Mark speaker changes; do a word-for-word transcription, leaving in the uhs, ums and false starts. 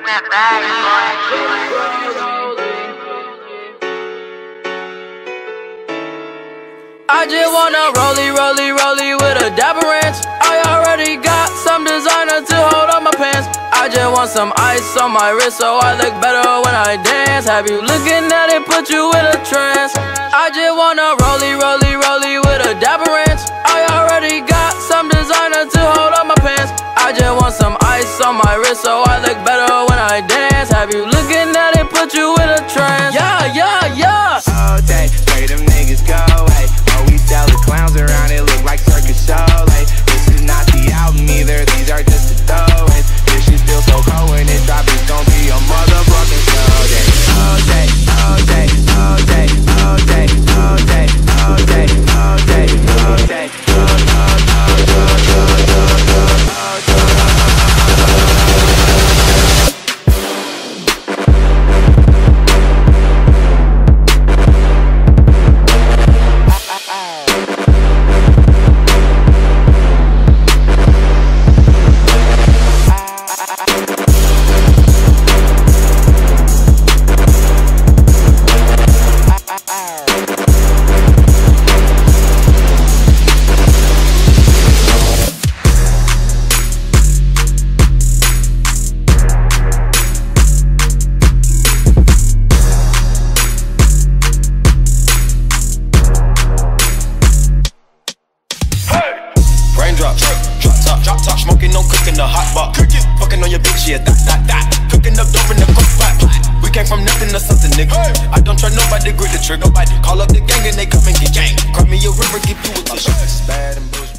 Speaker 1: that bag,
Speaker 2: I just wanna rollie, rollie, rollie with a dapper ranch. I already got some designer to hold on my pants. I just want some ice on my wrist so I look better when I dance. Have you looking at it, put you in a trance. I just wanna rollie, rollie, rollie with a dapper ranch. I already got some designer to hold on my pants. I just want some ice on my wrist so I look better when I dance. Have you looking at it, put you in a trance. Yeah, yeah, yeah.
Speaker 3: All day, where them niggas go, hey. Oh, we sell the clowns around, it look like circus show, hey. This is not the album either, these are just the throwaways. This shit still so cold when it drop, it's gon' be a motherfucking show, day. All day, all day, all day, all day, all day, all day, all day, all day, all
Speaker 4: Drop, drop top, drop top, smoking, no cooking the hot pot. Cooking, fucking on your bitch, yeah, that, that, that. Cooking up dope in the crock pot. We came from nothing to something, nigga. Hey. I don't try nobody, grip the trigger. Nobody call up the gang and they come and get gang. Cry me a river, give you a tissue. Bad and bullshit.